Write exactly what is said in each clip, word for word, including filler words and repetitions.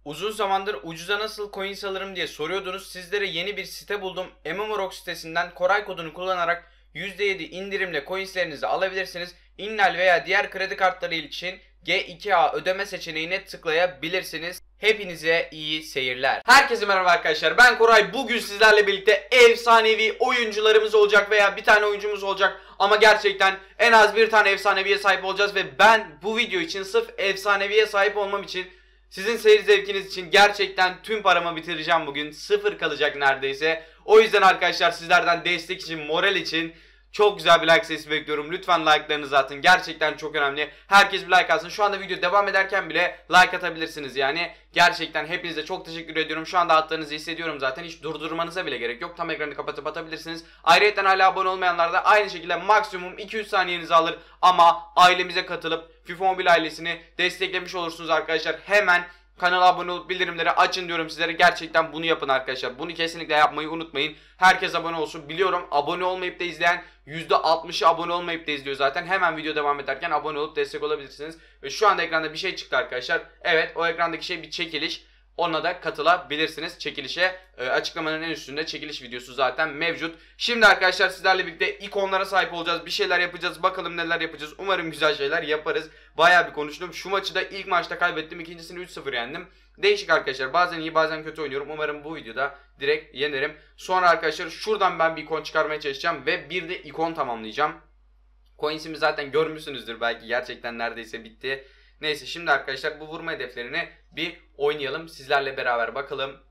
Uzun zamandır ucuza nasıl coins alırım diye soruyordunuz. Sizlere yeni bir site buldum. MMOROG sitesinden Koray kodunu kullanarak yüzde yedi indirimle coinslerinizi alabilirsiniz. Innal veya diğer kredi kartları için G iki A ödeme seçeneğine tıklayabilirsiniz. Hepinize iyi seyirler. Herkese merhaba arkadaşlar, ben Koray. Bugün sizlerle birlikte efsanevi oyuncularımız olacak veya bir tane oyuncumuz olacak. Ama gerçekten en az bir tane efsaneviye sahip olacağız ve ben bu video için sırf efsaneviye sahip olmam için, sizin seyir zevkiniz için gerçekten tüm paramı bitireceğim bugün. Sıfır kalacak neredeyse. O yüzden arkadaşlar sizlerden destek için, moral için çok güzel bir like sesi bekliyorum. Lütfen like'larınızı atın. Gerçekten çok önemli. Herkes bir like atsın. Şu anda video devam ederken bile like atabilirsiniz yani. Gerçekten hepinize çok teşekkür ediyorum. Şu anda attığınızı hissediyorum zaten. Hiç durdurmanıza bile gerek yok. Tam ekranı kapatıp atabilirsiniz. Ayrıca hala abone olmayanlar da aynı şekilde maksimum iki üç saniyenizi alır. Ama ailemize katılıp FIFA Mobile ailesini desteklemiş olursunuz arkadaşlar. Hemen kanala abone olup bildirimleri açın diyorum sizlere. Gerçekten bunu yapın arkadaşlar. Bunu kesinlikle yapmayı unutmayın. Herkes abone olsun. Biliyorum abone olmayıp da izleyen yüzde altmışı abone olmayıp da izliyor zaten. Hemen video devam ederken abone olup destek olabilirsiniz. Ve şu anda ekranda bir şey çıktı arkadaşlar. Evet, o ekrandaki şey bir çekiliş. Ona da katılabilirsiniz çekilişe. E, açıklamanın en üstünde çekiliş videosu zaten mevcut. Şimdi arkadaşlar sizlerle birlikte ikonlara sahip olacağız. Bir şeyler yapacağız. Bakalım neler yapacağız. Umarım güzel şeyler yaparız. Bayağı bir konuştum. Şu maçı da ilk maçta kaybettim. İkincisini üç sıfır yendim. Değişik arkadaşlar. Bazen iyi bazen kötü oynuyorum. Umarım bu videoda direkt yenerim. Sonra arkadaşlar şuradan ben bir ikon çıkarmaya çalışacağım. Ve bir de ikon tamamlayacağım. Coins'imi zaten görmüşsünüzdür belki. Gerçekten neredeyse bitti. Neyse, şimdi arkadaşlar bu vurma hedeflerini bir oynayalım. Sizlerle beraber bakalım.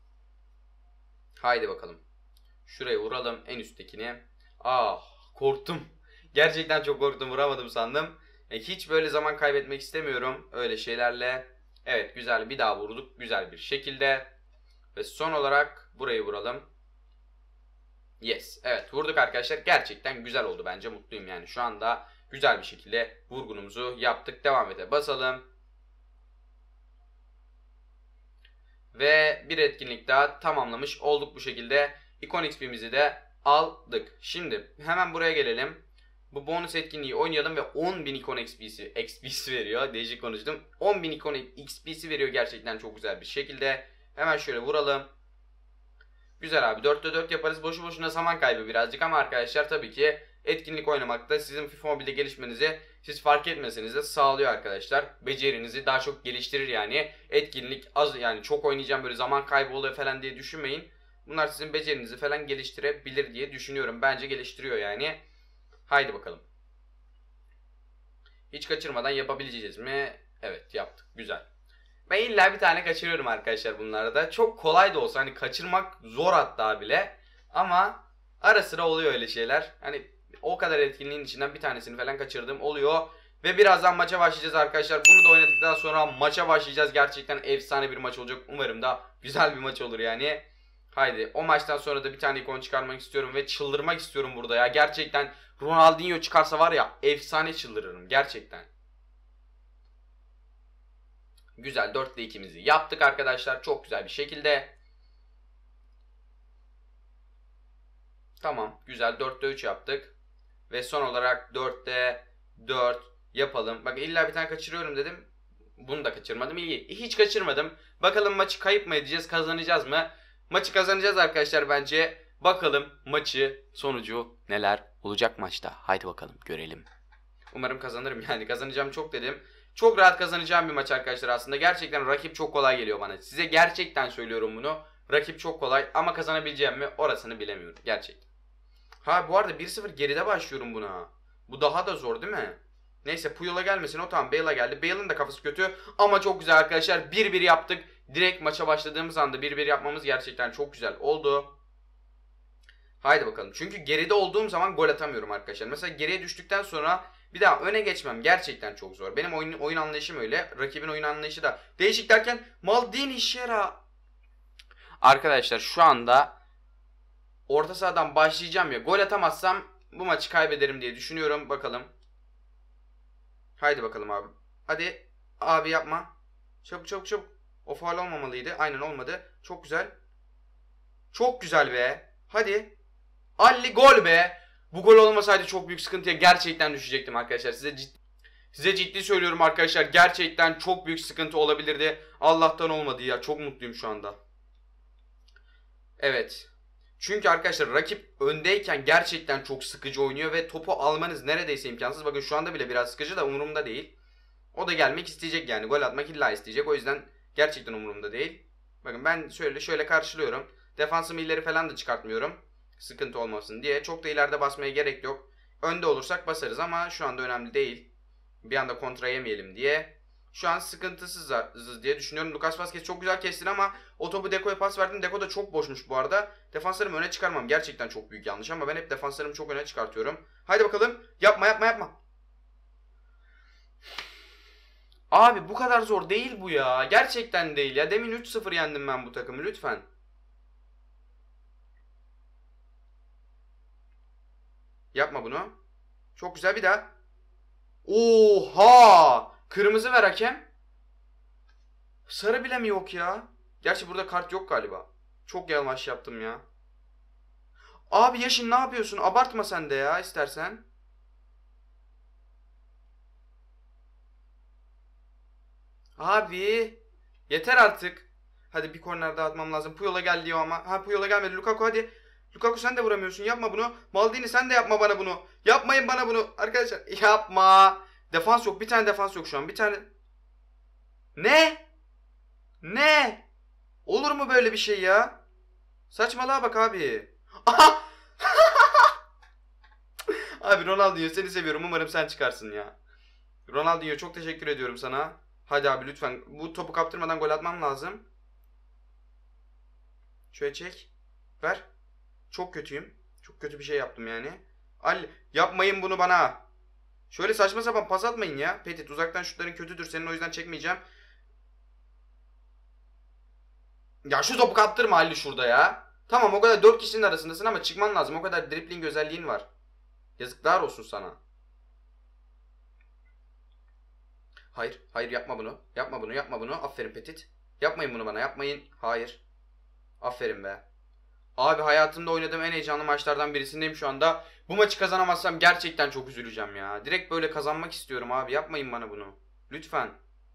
Haydi bakalım. Şuraya vuralım, en üsttekini. Ah, korktum. Gerçekten çok korktum, vuramadım sandım. E, hiç böyle zaman kaybetmek istemiyorum öyle şeylerle. Evet, güzel, bir daha vurduk güzel bir şekilde. Ve son olarak burayı vuralım. Yes, evet vurduk arkadaşlar. Gerçekten güzel oldu bence, mutluyum yani şu anda. Güzel bir şekilde vurgunumuzu yaptık. Devam ede basalım. Ve bir etkinlik daha tamamlamış olduk bu şekilde. İkon X P'mizi de aldık. Şimdi hemen buraya gelelim. Bu bonus etkinliği oynayalım ve on bin ikon X P'si X P'si veriyor. Değişik konuştum. on bin ikon X P'si veriyor gerçekten çok güzel bir şekilde. Hemen şöyle vuralım. Güzel abi, dörtte dört yaparız. Boşu boşuna zaman kaybı birazcık ama arkadaşlar tabii ki etkinlik oynamakta sizin FIFA Mobile'de gelişmenizi siz fark etmeseniz de sağlıyor arkadaşlar. Becerinizi daha çok geliştirir yani. Etkinlik az, yani çok oynayacağım böyle zaman kaybı oluyor falan diye düşünmeyin. Bunlar sizin becerinizi falan geliştirebilir diye düşünüyorum. Bence geliştiriyor yani. Haydi bakalım. Hiç kaçırmadan yapabileceğiz mi? Evet, yaptık. Güzel. Ben illa bir tane kaçırıyorum arkadaşlar bunlarda. Çok kolay da olsa, hani kaçırmak zor hatta bile. Ama ara sıra oluyor öyle şeyler. Hani o kadar etkinliğin içinden bir tanesini falan kaçırdığım oluyor. Ve birazdan maça başlayacağız arkadaşlar. Bunu da oynadıktan sonra maça başlayacağız. Gerçekten efsane bir maç olacak. Umarım da güzel bir maç olur yani. Haydi, o maçtan sonra da bir tane ikon çıkarmak istiyorum ve çıldırmak istiyorum burada ya. Gerçekten Ronaldinho çıkarsa var ya, efsane çıldırırım gerçekten. Güzel, dörtte ikimizi yaptık arkadaşlar. Çok güzel bir şekilde. Tamam, güzel, dörtte üç yaptık. Ve son olarak dörtte dört yapalım. Bak, illa bir tane kaçırıyorum dedim. Bunu da kaçırmadım. İyi. Hiç kaçırmadım. Bakalım maçı kayıp mı edeceğiz, kazanacağız mı? Maçı kazanacağız arkadaşlar bence. Bakalım maçı sonucu neler olacak maçta. Haydi bakalım görelim. Umarım kazanırım yani. Kazanacağım çok dedim. Çok rahat kazanacağım bir maç arkadaşlar aslında. Gerçekten rakip çok kolay geliyor bana. Size gerçekten söylüyorum bunu. Rakip çok kolay ama kazanabileceğim mi orasını bilemiyorum. Gerçekten. Ha, bu arada bir sıfır geride başlıyorum buna. Bu daha da zor değil mi? Neyse, Puyol'a gelmesin o, tamam. Bale'a geldi. Bale'ın da kafası kötü ama çok güzel arkadaşlar. bir bir yaptık. Direkt maça başladığımız anda bir bir yapmamız gerçekten çok güzel oldu. Haydi bakalım. Çünkü geride olduğum zaman gol atamıyorum arkadaşlar. Mesela geriye düştükten sonra bir daha öne geçmem gerçekten çok zor. Benim oyun, oyun anlayışım öyle. Rakibin oyun anlayışı da değişik derken Maldini Şera. Arkadaşlar şu anda orta sahadan başlayacağım ya. Gol atamazsam bu maçı kaybederim diye düşünüyorum. Bakalım. Haydi bakalım abi. Hadi. Abi yapma. Çabuk çabuk çabuk. O faul olmamalıydı. Aynen olmadı. Çok güzel. Çok güzel be. Hadi. Ali gol be. Bu gol olmasaydı çok büyük sıkıntıya gerçekten düşecektim arkadaşlar. Size ciddi, Size ciddi söylüyorum arkadaşlar, gerçekten çok büyük sıkıntı olabilirdi. Allah'tan olmadı ya, çok mutluyum şu anda. Evet. Çünkü arkadaşlar rakip öndeyken gerçekten çok sıkıcı oynuyor ve topu almanız neredeyse imkansız. Bakın şu anda bile biraz sıkıcı da umurumda değil. O da gelmek isteyecek yani, gol atmak illa isteyecek, o yüzden gerçekten umurumda değil. Bakın ben şöyle şöyle karşılıyorum. Defansımı ileri falan da çıkartmıyorum. Sıkıntı olmasın diye. Çok da ileride basmaya gerek yok. Önde olursak basarız ama şu anda önemli değil. Bir anda kontra yemeyelim diye. Şu an sıkıntısızız diye düşünüyorum. Lucas Vazquez çok güzel kestin ama o topu Deco'ya pas verdin. Deco da çok boşmuş bu arada. Defanslarımı öne çıkarmam gerçekten çok büyük yanlış ama ben hep defanslarımı çok öne çıkartıyorum. Haydi bakalım. Yapma yapma yapma. Abi bu kadar zor değil bu ya. Gerçekten değil ya. Demin üç sıfır yendim ben bu takımı, lütfen. Yapma bunu. Çok güzel, bir daha. Oha! Kırmızı ver hakem. Sarı bile mi yok ya? Gerçi burada kart yok galiba. Çok yanlış yaptım ya. Abi Yaşin ne yapıyorsun? Abartma sen de ya istersen. Abi yeter artık. Hadi bir korner daha atmam lazım. Puyol'a gel diyor ama. Ha, Puyol'a gelmedi. Lukaku hadi. Lukaku sen de vuramıyorsun. Yapma bunu. Maldini sen de yapma bana bunu. Yapmayın bana bunu. Arkadaşlar yapma. Defans yok. Bir tane defans yok şu an. Bir tane. Ne? Ne? Olur mu böyle bir şey ya? Saçmalığa bak abi. Aha! Abi Ronaldinho seni seviyorum. Umarım sen çıkarsın ya. Ronaldinho çok teşekkür ediyorum sana. Hadi abi lütfen. Bu topu kaptırmadan gol atmam lazım. Şöyle çek. Ver. Çok kötüyüm. Çok kötü bir şey yaptım yani. Al, yapmayın bunu bana. Şöyle saçma sapan pas atmayın ya. Petit, uzaktan şutların kötüdür. Senin o yüzden çekmeyeceğim. Ya şu topu kaptırma Ali şurada ya. Tamam, o kadar dört kişinin arasındasın ama çıkman lazım. O kadar dribbling özelliğin var. Yazıklar olsun sana. Hayır. Hayır yapma bunu. Yapma bunu. Yapma bunu. Aferin Petit. Yapmayın bunu bana. Yapmayın. Hayır. Aferin be. Abi hayatımda oynadığım en heyecanlı maçlardan birisindeyim şu anda. Bu maçı kazanamazsam gerçekten çok üzüleceğim ya. Direkt böyle kazanmak istiyorum abi. Yapmayın bana bunu. Lütfen.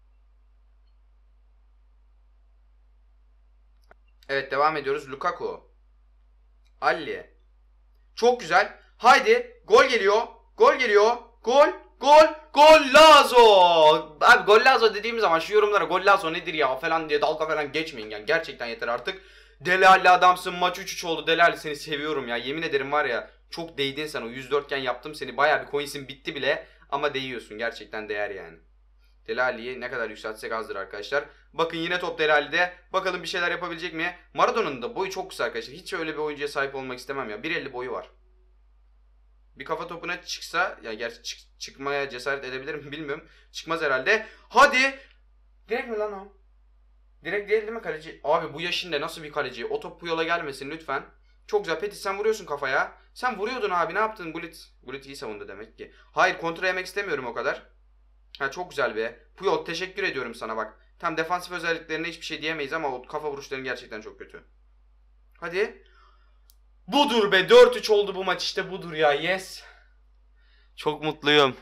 Evet, devam ediyoruz. Lukaku. Ali. Çok güzel. Haydi. Gol geliyor. Gol geliyor. Gol. Gol. Gollazo. Abi Gollazo dediğim zaman şu yorumlara Gollazo nedir ya falan diye dalga falan geçmeyin. Yani gerçekten yeter artık. Deli Alli adamsın. Maç üç üç oldu. Deli Alli seni seviyorum ya. Yemin ederim var ya. Çok değdin sen. O yüz dörtgen yaptım seni. Bayağı bir coins'in bitti bile. Ama değiyorsun. Gerçekten değer yani. Deli Alli'yi ne kadar yükseltsek azdır arkadaşlar. Bakın yine top Deli Alli'de. Bakalım bir şeyler yapabilecek mi? Maradona'nın da boyu çok kısa arkadaşlar. Hiç öyle bir oyuncuya sahip olmak istemem ya. bir elli boyu var. Bir kafa topuna çıksa, ya gerçi çık, çıkmaya cesaret edebilir mi bilmiyorum. Çıkmaz herhalde. Hadi. Direkt mi lan o? Direkt değil değil mi kaleci? Abi bu yaşında nasıl bir kaleci? O top bu yola gelmesin lütfen. Çok güzel. Petit sen vuruyorsun kafaya. Sen vuruyordun abi, ne yaptın? Gullit. Gullit iyi savundu demek ki. Hayır, kontra yemek istemiyorum o kadar. Ha, çok güzel be. Puyol teşekkür ediyorum sana bak. Tam defansif özelliklerine hiçbir şey diyemeyiz ama o kafa vuruşların gerçekten çok kötü. Hadi. Budur be, dört üç oldu bu maç, işte budur ya, yes. Çok mutluyum.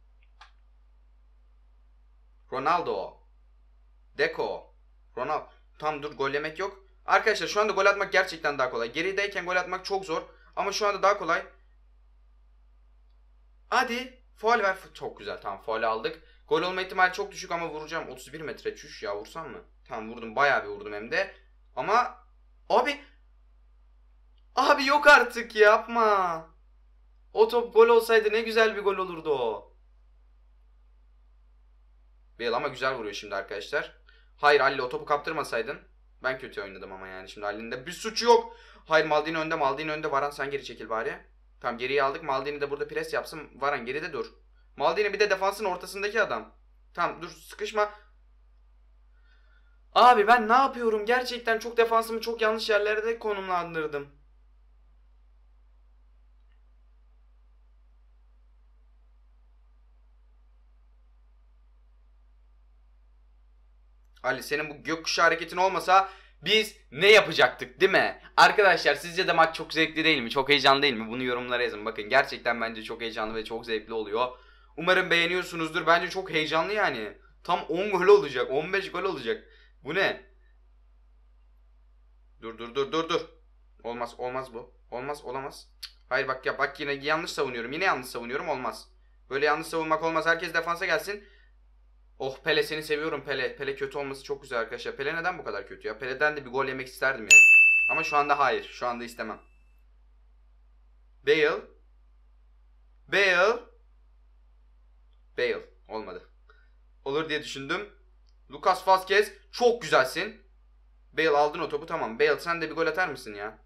Ronaldo. Deco. Ronaldo. Tam dur, gol yemek yok. Arkadaşlar şu anda gol atmak gerçekten daha kolay. Gerideyken gol atmak çok zor. Ama şu anda daha kolay. Hadi. Faul ver. Çok güzel, tamam, faul aldık. Gol olma ihtimali çok düşük ama vuracağım. otuz bir metre, çüş ya, vursam mı? Tamam vurdum, bayağı bir vurdum hem de. Ama abi. Abi yok artık, yapma. O top gol olsaydı ne güzel bir gol olurdu o. Bale ama güzel vuruyor şimdi arkadaşlar. Hayır Ali, o topu kaptırmasaydın. Ben kötü oynadım ama yani şimdi Ali'nin de bir suçu yok. Hayır, Maldini önde, Maldini önde. Varan sen geri çekil bari. Tamam, geriye aldık. Maldini de burada pres yapsın. Varan geride dur. Maldini bir de defansın ortasındaki adam. Tamam dur, sıkışma. Abi ben ne yapıyorum? Gerçekten çok defansımı çok yanlış yerlerde konumlandırdım. Ali, senin bu gökkuşağı hareketin olmasa biz ne yapacaktık değil mi? Arkadaşlar sizce de maç çok zevkli değil mi? Çok heyecanlı değil mi? Bunu yorumlara yazın. Bakın gerçekten bence çok heyecanlı ve çok zevkli oluyor. Umarım beğeniyorsunuzdur. Bence çok heyecanlı yani. Tam on gol olacak. on beş gol olacak. Bu ne? Dur dur dur dur dur. Olmaz olmaz bu. Olmaz olamaz. Cık. Hayır bak ya bak yine yanlış savunuyorum. Yine yanlış savunuyorum olmaz. Böyle yanlış savunmak olmaz. Herkes defansa gelsin. Oh Pele seni seviyorum Pele. Pele kötü olması çok güzel arkadaşlar. Pele neden bu kadar kötü ya? Pele'den de bir gol yemek isterdim yani. Ama şu anda hayır. Şu anda istemem. Bale. Bale. Bale. Olmadı. Olur diye düşündüm. Lucas Vazquez. Çok güzelsin. Bale aldın o topu tamam. Bale sen de bir gol atar mısın ya?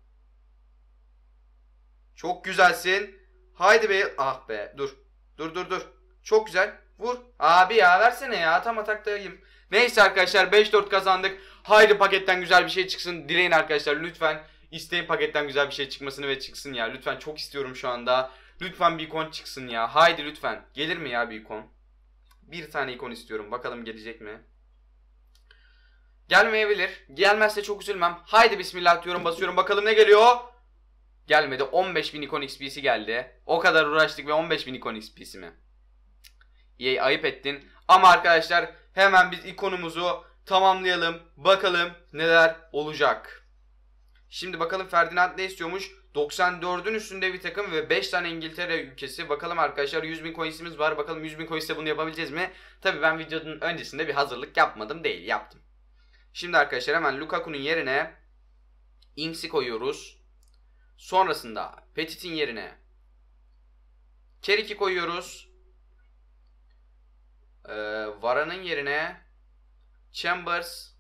Çok güzelsin. Haydi Bale. Ah be dur. Dur dur dur. Çok güzel. Vur. Abi ya versene ya. Tam ataktayım. Neyse arkadaşlar beş dört kazandık. Haydi paketten güzel bir şey çıksın. Dileyin arkadaşlar lütfen. İsteyin paketten güzel bir şey çıkmasını ve çıksın ya. Lütfen çok istiyorum şu anda. Lütfen bir ikon çıksın ya. Haydi lütfen. Gelir mi ya bir ikon? Bir tane ikon istiyorum. Bakalım gelecek mi? Gelmeyebilir. Gelmezse çok üzülmem. Haydi bismillah diyorum basıyorum. Bakalım ne geliyor? Gelmedi. on beş bin ikon X P'si geldi. O kadar uğraştık ve on beş bin ikon X P'si mi? E A ayıp ettin. Ama arkadaşlar hemen biz ikonumuzu tamamlayalım. Bakalım neler olacak. Şimdi bakalım Ferdinand ne istiyormuş? doksan dördün üstünde bir takım ve beş tane İngiltere ülkesi. Bakalım arkadaşlar yüz bin coins'imiz var. Bakalım yüz bin coins'te bunu yapabileceğiz mi? Tabii ben videonun öncesinde bir hazırlık yapmadım değil. Yaptım. Şimdi arkadaşlar hemen Lukaku'nun yerine Ings'i koyuyoruz. Sonrasında Petit'in yerine Kerik'i koyuyoruz. Ee, Varane'ın yerine Chambers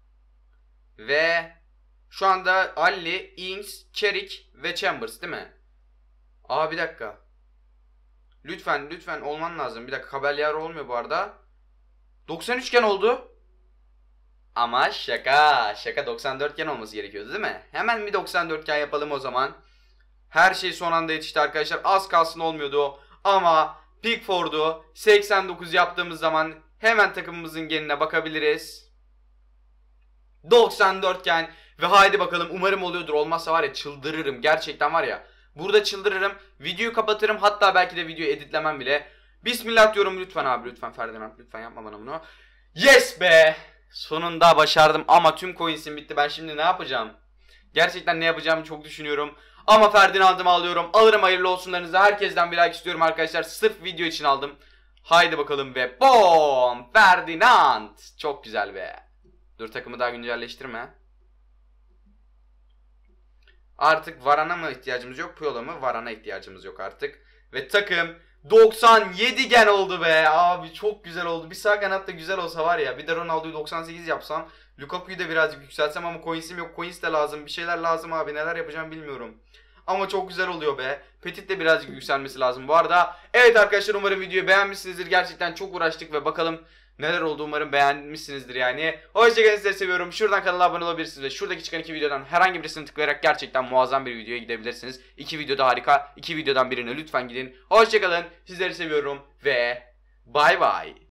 ve şu anda Ali, Ings, Kerik ve Chambers değil mi? Aa bir dakika. Lütfen lütfen olman lazım. Bir dakika haberler olmuyor bu arada. doksan üçgen oldu. Ama şaka. Şaka doksan dörtgen olması gerekiyordu değil mi? Hemen bir doksan dörtgen yapalım o zaman. Her şey son anda yetişti arkadaşlar. Az kalsın olmuyordu. Ama Pickford'u seksen dokuz yaptığımız zaman hemen takımımızın geneline bakabiliriz. doksan dörtgen ve haydi bakalım umarım oluyordur. Olmazsa var ya çıldırırım. Gerçekten var ya. Burada çıldırırım. Videoyu kapatırım. Hatta belki de videoyu editlemem bile. Bismillah diyorum lütfen abi. Lütfen Ferdinand. Lütfen yapma bana bunu. Yes be. Sonunda başardım ama tüm coins'im bitti. Ben şimdi ne yapacağım? Gerçekten ne yapacağımı çok düşünüyorum. Ama Ferdinand'ımı alıyorum. Alırım hayırlı olsunlarınızı. Herkesten bir like istiyorum arkadaşlar. Sırf video için aldım. Haydi bakalım ve boom! Ferdinand. Çok güzel be. Dur takımı daha güncelleştirme. Artık Varane'a mı ihtiyacımız yok? Puyol'a mı? Varane'a ihtiyacımız yok artık. Ve takım doksan yedi gen oldu be. Abi çok güzel oldu. Bir sağ kanat da güzel olsa var ya. Bir de Ronaldo'yu doksan sekiz yapsam. Lukaku'yu da birazcık yükseltsem ama coins'im yok. Coins de lazım. Bir şeyler lazım abi. Neler yapacağım bilmiyorum. Ama çok güzel oluyor be. Petit de birazcık yükselmesi lazım bu arada. Evet arkadaşlar umarım videoyu beğenmişsinizdir. Gerçekten çok uğraştık ve bakalım neler oldu umarım beğenmişsinizdir yani. Hoşçakalın sizleri seviyorum. Şuradan kanala abone olabilirsiniz ve şuradaki çıkan iki videodan herhangi birisini tıklayarak gerçekten muazzam bir videoya gidebilirsiniz. İki videoda harika. İki videodan birine lütfen gidin. Hoşçakalın. Sizleri seviyorum ve bay bay.